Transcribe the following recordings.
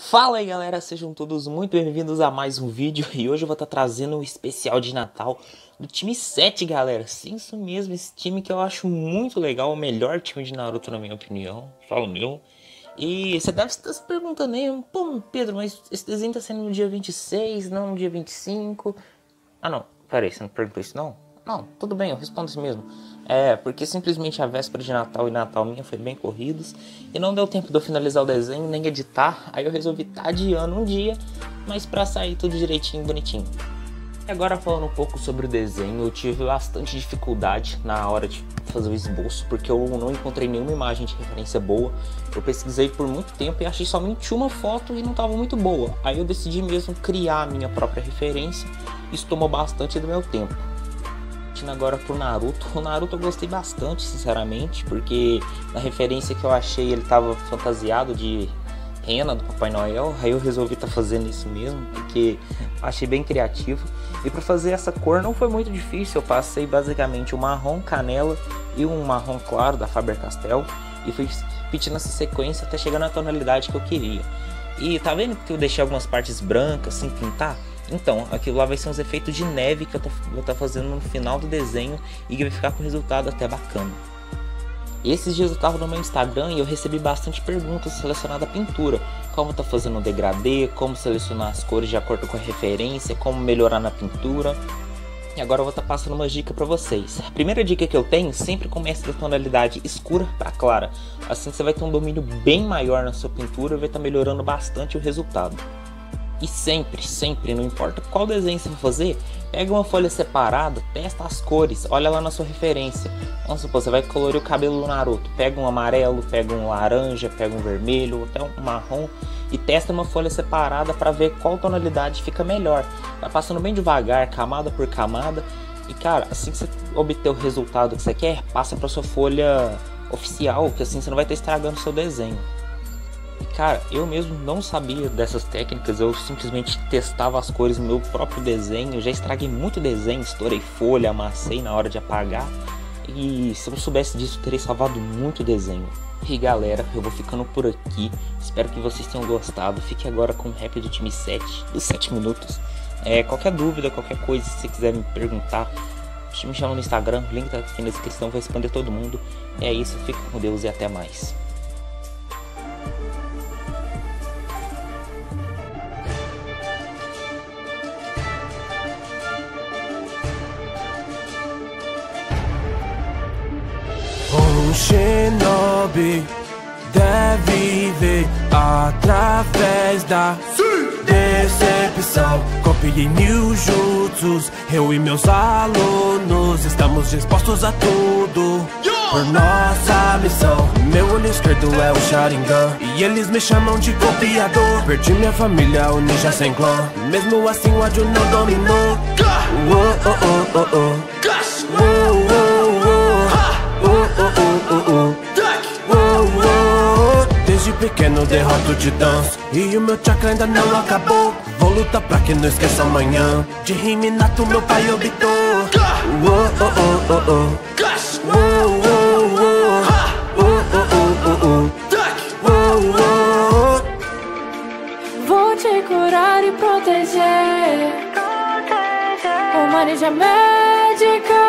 Fala aí galera, sejam todos muito bem-vindos a mais um vídeo. E hoje eu vou estar trazendo um especial de Natal do time 7, galera. Sim, isso mesmo, esse time que eu acho muito legal, o melhor time de Naruto na minha opinião, falo meu. E você deve estar se perguntando aí, pô Pedro, mas esse desenho tá sendo no dia 26, não no dia 25. Ah não, peraí, você não perguntou isso não? Não, tudo bem, eu respondo isso mesmo. Porque simplesmente a véspera de Natal e Natal minha foi bem corridos e não deu tempo de eu finalizar o desenho nem editar. Aí eu resolvi estar adiando um dia, mas pra sair tudo direitinho, bonitinho. E agora falando um pouco sobre o desenho, eu tive bastante dificuldade na hora de fazer o esboço, porque eu não encontrei nenhuma imagem de referência boa. Eu pesquisei por muito tempo e achei somente uma foto e não estava muito boa. Aí eu decidi mesmo criar a minha própria referência. Isso tomou bastante do meu tempo. Agora pro Naruto, o Naruto eu gostei bastante, sinceramente, porque na referência que eu achei ele tava fantasiado de rena do Papai Noel. Aí eu resolvi estar fazendo isso mesmo, porque achei bem criativo. E para fazer essa cor não foi muito difícil, eu passei basicamente um marrom canela e um marrom claro da Faber-Castell e fui repetindo essa sequência até chegar na tonalidade que eu queria. E tá vendo que eu deixei algumas partes brancas sem pintar? Então, aquilo lá vai ser uns efeitos de neve que eu vou estar fazendo no final do desenho e que vai ficar com um resultado até bacana. E esses dias eu estava no meu Instagram e eu recebi bastante perguntas relacionadas à pintura. Como tá fazendo o degradê, como selecionar as cores de acordo com a referência, como melhorar na pintura. E agora eu vou estar passando uma dica para vocês. A primeira dica que eu tenho, sempre comece da tonalidade escura para clara. Assim você vai ter um domínio bem maior na sua pintura e vai estar melhorando bastante o resultado. E sempre, não importa qual desenho você for fazer, pega uma folha separada, testa as cores, olha lá na sua referência. Vamos supor, você vai colorir o cabelo do Naruto, pega um amarelo, pega um laranja, pega um vermelho, até um marrom e testa uma folha separada para ver qual tonalidade fica melhor. Vai passando bem devagar, camada por camada. E cara, assim que você obter o resultado que você quer, passa para sua folha oficial, que assim você não vai estar estragando o seu desenho. Cara, eu mesmo não sabia dessas técnicas, eu simplesmente testava as cores no meu próprio desenho. Eu já estraguei muito desenho, estourei folha, amassei na hora de apagar. E se eu não soubesse disso, eu teria salvado muito desenho. E galera, eu vou ficando por aqui. Espero que vocês tenham gostado. Fique agora com o rap do time 7, dos 7 minutos. Qualquer dúvida, qualquer coisa, se você quiser me perguntar, me chama no Instagram, o link tá aqui na descrição, vou responder todo mundo. É isso, fica com Deus e até mais. Um shinobi deve ver através da decepção. Copiei mil jutsus, eu e meus alunos estamos dispostos a tudo por nossa missão. Meu olho esquerdo é o Sharingan e eles me chamam de copiador. Perdi minha família, o ninja sem clã, mesmo assim o ódio não dominou. Desde pequeno derroto de dança e o meu chakra ainda não acabou. Vou lutar pra que não esqueça amanhã de Hinata meu pai obtou. Vou te curar e proteger. Uma ninja médica,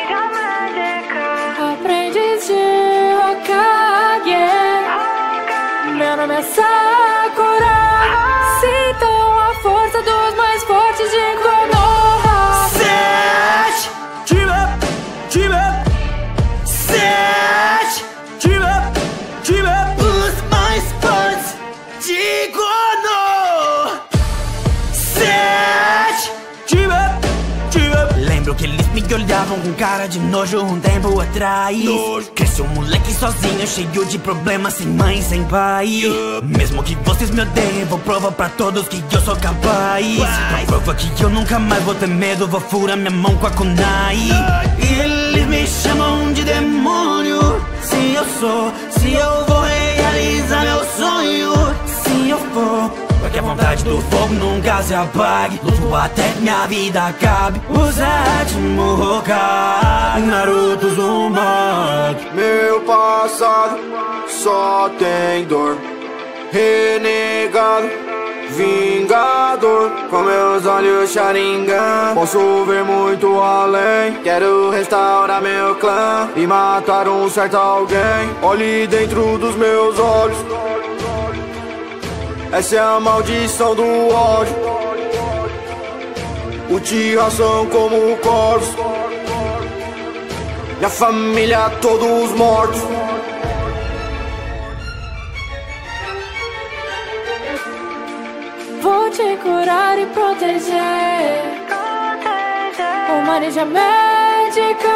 aprendiz de Hokage. Meu nome é Sakura. Sintam a força dos mais fortes de Konoha. 7, team up, 7, team up, os mais fortes de Konoha. 7, team up. Lembro que eles me olhavam com cara de nojo um tempo atrás. Cresceu um moleque sozinho, cheio de problemas, sem mãe, sem pai. Mesmo que vocês me odeiem, vou provar pra todos que eu sou capaz. Prova que eu nunca mais vou ter medo, vou furar minha mão com a kunai. E eles me chamam de demônio. Se eu vou realizar meu sonho, se eu for, porque a vontade do fogo nunca se apague. Luto até que minha vida acabe. O sétimo Hokage, Naruto Uzumaki. Meu passado só tem dor. renegado, vingador, com meus olhos Sharingan. Posso ver muito além, quero restaurar meu clã e matar um certo alguém. Olhe dentro dos meus olhos, essa é a maldição do ódio. Uchiha são como corvos, minha família todos mortos. Vou te curar e proteger. Uma ninja médica,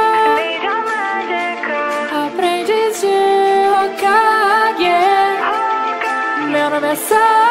aprendiz de Hokage. Meu nome é Sakura.